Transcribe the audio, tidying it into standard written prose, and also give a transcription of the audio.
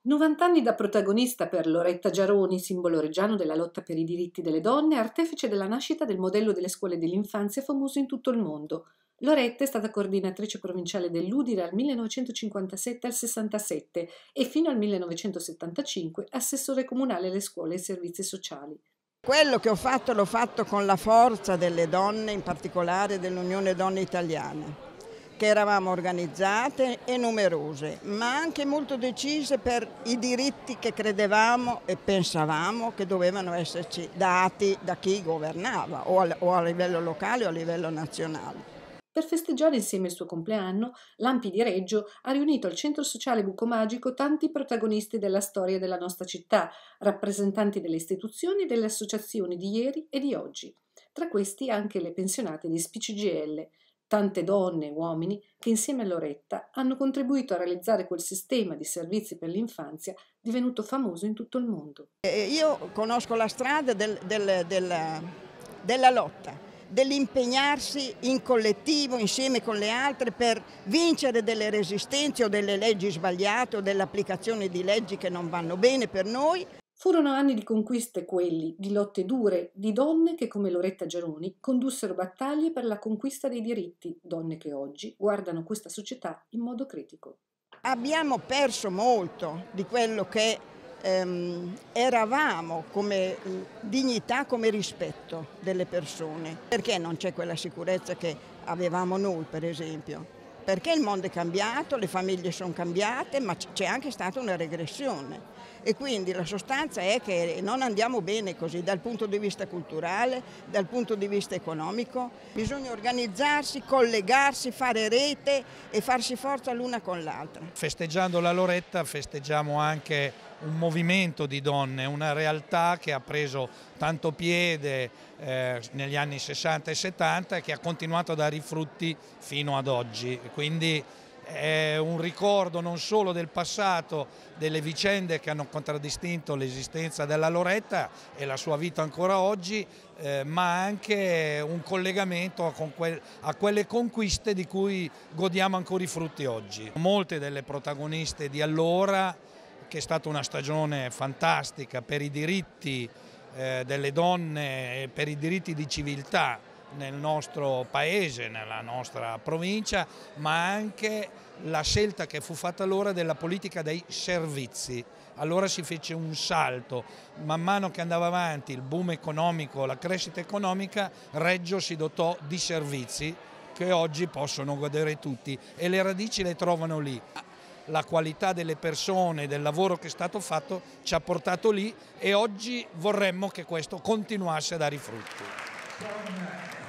90 anni da protagonista per Loretta Giaroni, simbolo reggiano della lotta per i diritti delle donne, artefice della nascita del modello delle scuole dell'infanzia famoso in tutto il mondo. Loretta è stata coordinatrice provinciale dell'Udine dal 1957 al 67 e fino al 1975 assessore comunale alle scuole e servizi sociali. Quello che ho fatto l'ho fatto con la forza delle donne, in particolare dell'Unione Donne Italiane, che eravamo organizzate e numerose, ma anche molto decise per i diritti che credevamo e pensavamo che dovevano esserci dati da chi governava, o a livello locale o a livello nazionale. Per festeggiare insieme il suo compleanno, l'Ampi di Reggio ha riunito al Centro Sociale Buco Magico tanti protagonisti della storia della nostra città, rappresentanti delle istituzioni e delle associazioni di ieri e di oggi. Tra questi anche le pensionate di SPCGL, tante donne e uomini che insieme a Loretta hanno contribuito a realizzare quel sistema di servizi per l'infanzia divenuto famoso in tutto il mondo. Io conosco la strada della lotta, dell'impegnarsi in collettivo insieme con le altre per vincere delle resistenze o delle leggi sbagliate o dell'applicazione di leggi che non vanno bene per noi. Furono anni di conquiste quelli, di lotte dure, di donne che come Loretta Giaroni condussero battaglie per la conquista dei diritti, donne che oggi guardano questa società in modo critico. Abbiamo perso molto di quello che eravamo come dignità, come rispetto delle persone. Perché non c'è quella sicurezza che avevamo noi, per esempio? Perché il mondo è cambiato, le famiglie sono cambiate, ma c'è anche stata una regressione. E quindi la sostanza è che non andiamo bene così dal punto di vista culturale, dal punto di vista economico. Bisogna organizzarsi, collegarsi, fare rete e farsi forza l'una con l'altra. Festeggiando la Loretta festeggiamo anche un movimento di donne, una realtà che ha preso tanto piede negli anni 60 e 70 e che ha continuato a dare i frutti fino ad oggi. Quindi è un ricordo non solo del passato, delle vicende che hanno contraddistinto l'esistenza della Loretta e la sua vita ancora oggi, ma anche un collegamento a quelle conquiste di cui godiamo ancora i frutti oggi. Molte delle protagoniste di allora, che è stata una stagione fantastica per i diritti delle donne e per i diritti di civiltà nel nostro paese, nella nostra provincia, ma anche la scelta che fu fatta allora della politica dei servizi. Allora si fece un salto, man mano che andava avanti il boom economico, la crescita economica, Reggio si dotò di servizi che oggi possono godere tutti e le radici le trovano lì. La qualità delle persone, del lavoro che è stato fatto ci ha portato lì e oggi vorremmo che questo continuasse a dare i frutti.